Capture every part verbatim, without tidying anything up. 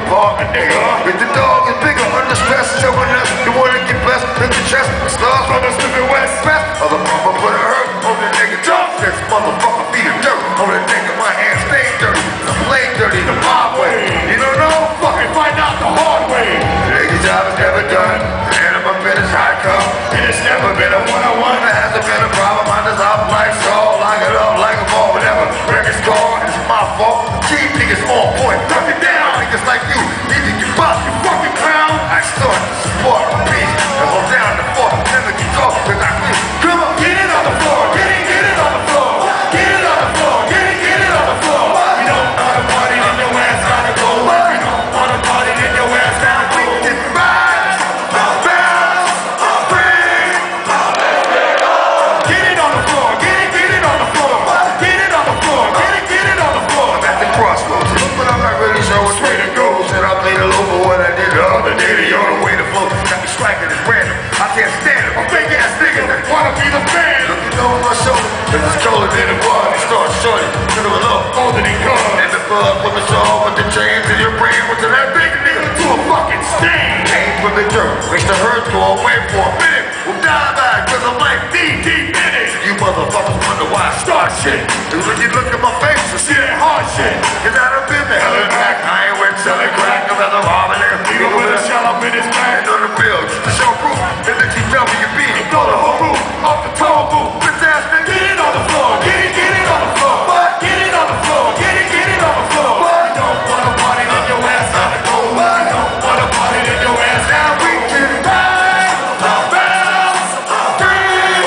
apartment, nigga. If the dog is bigger, under stress, showing us you wanna get blessed, hit the chest, the stars from the stupid west, west. Other mama put a hurt on the nigga jump. This motherfucker feet of dirt on the nigga, my hands stay dirty. I play dirty the mob way. You don't know? Fucking find out the hard way. The nigga's job is never done. The end of my business, how it come. And it's never been a one-on-one. There hasn't been a problem. I just off like Saul, lock it up like a ball, whatever. Record's gone, it's my fault. Cheap niggas on point, tuck it down. Niggas like you, need to get bust, you fucking clown. I start to support a piece and hold down the fort. Never get off, cause I quit. Come on, get it on the floor, get it, get it on the floor. Get it on the floor, get it, get it on the floor. We don't wanna party, then your ass gotta go. We don't wanna party, then your ass gotta go. Get back, bounce, bring. Get it on the floor, get it, get it on the floor. Get it on the floor, get it, get it on the floor. I'm at the crossroads, but I'm not really sure which way to go. Said I played a low for what I did the other day. The other way to flow, got me striking is random. I can't stand it, I'm fake ass nigga that wanna be the fan. Looking over my shoulder, cause it's colder than it was. It starts shorting, cause it was up older than guns. And the bug put me so with the chains in your brain. Went to that big nigga to a fucking stain. Aim for the dirt, makes the hurt go away for a minute. We'll die back, cause I'm like deep, deep in it. You motherfuckers wonder why I start shit. Cause when you look at my face, you see that hard shit. Cause I done been the hell and back. I ain't went selling crack, I'd rather rob a nigga. Even with a shell up in his back. On the bill, just to show proof. And let you tell me you beat it. Throw the whole roof off the tall booth. Bitch ass nigga, get it on the floor. Get it, get it on the floor. What? Get it on the floor. Get it, get it on the floor. What? You don't wanna party, then your ass gotta go. What? You don't wanna party, then your ass gotta go. We can ride, bounce, bring.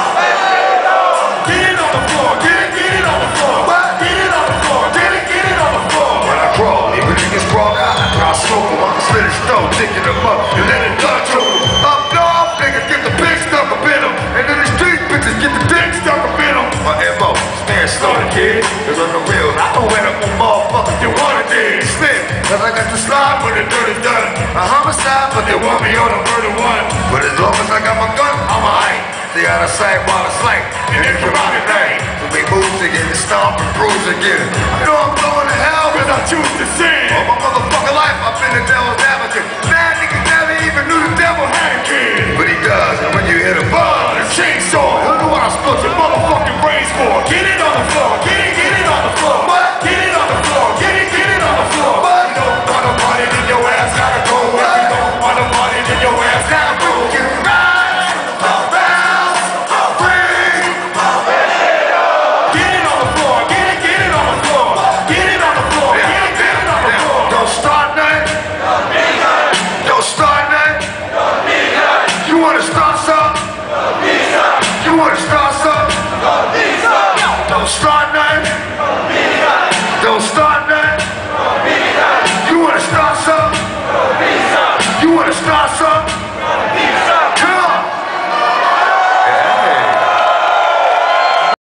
Get it on the floor. Get it, get it on the floor. What? Get it on the floor. Get it, get it on the floor. When I crawl, even niggas crawl out. I smoke them, I'm split it stone, ticking them up. You let it touch them. Up north, niggas get the big stuff up in them. And in the street, bitches get the dick stuck up in them. My M O, stand slow, kid. Cause on the real, I don't wet up on motherfuckers you wanna dig. Spin, cause I got to slide when the dirt is done. A homicide, but they want me on a murder one. But as long as I got my gun, I'm a hype. Stay out of sight while it's light, and then come out at night. So we move again, and stomp and bruise again. I know I'm going to hell, cause I choose to sin. All my motherfucking life, I've been the devil's advocate. Mad nigga never even knew the devil had a kid. But he does, and when you hit a bug, a chainsaw, who knew what I split your motherfucking brains for? Get it on the floor, get it, get it on the floor. What? Get it on the floor, get it, get it on the floor. What? You don't wanna party, then your ass gotta go. If you don't wanna party, then your ass gotta go. Get right, bounce, bring. Get it on the floor, get it, get it on the floor. Get it on the floor, get it, get it on the floor. Don't start nothing. Don't start nothing. You wanna start something? You wanna start something? Don't start nothing. Don't start.